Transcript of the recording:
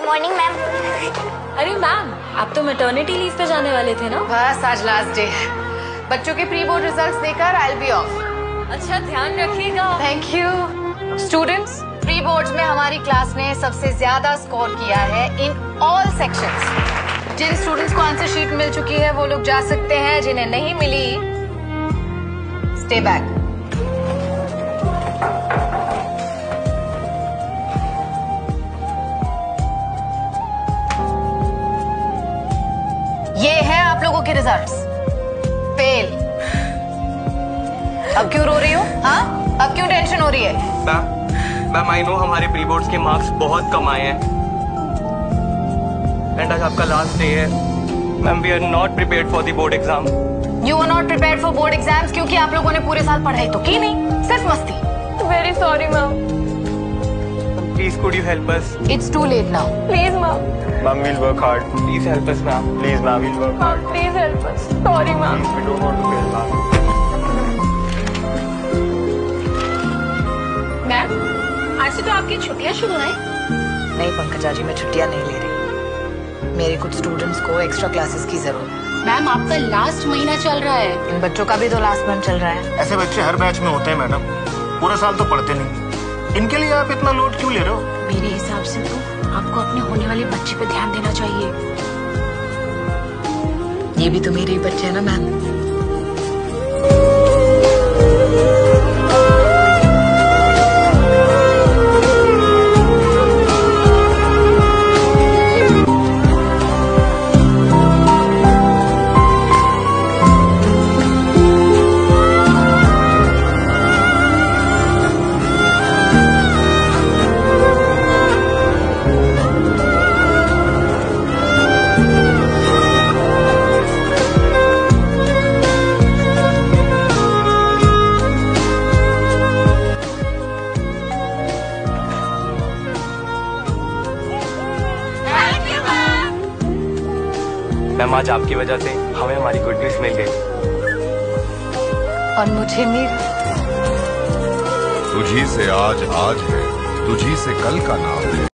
Morning ma'am. अरे ma'am, आप तो मैटरनिटी लीव पे जाने वाले थे ना? बस आज लास्ट डे है। बच्चों के प्री बोर्ड रिजल्ट्स देकर आई विल बी ऑफ। अच्छा, ध्यान रखिएगा। Thank you. Students, pre boards में हमारी क्लास ने सबसे ज्यादा स्कोर किया है इन ऑल सेक्शंस। जिन स्टूडेंट्स को आंसर शीट मिल चुकी है वो लोग जा सकते हैं, जिन्हें नहीं मिली स्टे बैक। ये है आप लोगों के रिजल्ट्स। फेल। अब क्यों रो रही हो? हाँ, अब क्यों टेंशन हो रही है? मैम आई नो हमारे प्री बोर्ड्स के मार्क्स बहुत कम आए हैं एंड आज आपका लास्ट डे है। Ma'am we are not prepared for the board exam. You are not prepared for board exams क्योंकि आप लोगों ने पूरे साल पढ़ाई तो की नहीं, सिर्फ मस्ती। Very sorry ma'am. Please could you help us? It's too late now. Please ma'am. Ma'am we'll work hard. Please help us ma'am. Please ma'am we'll work hard. Please help us. Sorry ma'am. We don't want to fail ma'am. Ma'am, आज से तो आपकी छुट्टियां शुरू हैं। नहीं पंकजा जी, मैं छुट्टियां नहीं ले रही। मेरे कुछ स्टूडेंट्स को एक्स्ट्रा क्लासेस की जरूरत है। मैम, आपका लास्ट महीना चल रहा है। इन बच्चों का भी तो लास्ट मंथ चल रहा है। ऐसे बच्चे हर बैच में होते हैं मैडम, पूरा साल तो पढ़ते नहीं। इनके लिए आप इतना लोड क्यों ले रहे हो? मेरे हिसाब से तो आपको अपने होने वाले बच्चे पे ध्यान देना चाहिए। ये भी तो मेरे ही बच्चे हैं ना मैम। मैम आज आपकी वजह से हमें हमारी गुड न्यूज मिल गई और मुझे मेरी तुझी से आज है, तुझी से कल का नाम है।